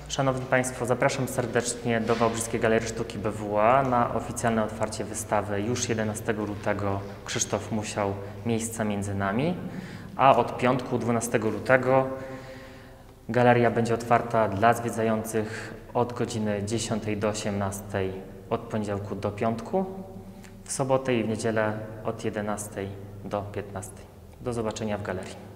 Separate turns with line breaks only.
Szanowni Państwo, zapraszam serdecznie do Wałbrzyskiej Galerii Sztuki BWA na oficjalne otwarcie wystawy już 11 lutego Krzysztof Musiał – Miejsca między nami, a od piątku 12 lutego galeria będzie otwarta dla zwiedzających od godziny 10 do 18 od poniedziałku do piątku, w sobotę i w niedzielę od 11 do 15. Do zobaczenia w galerii.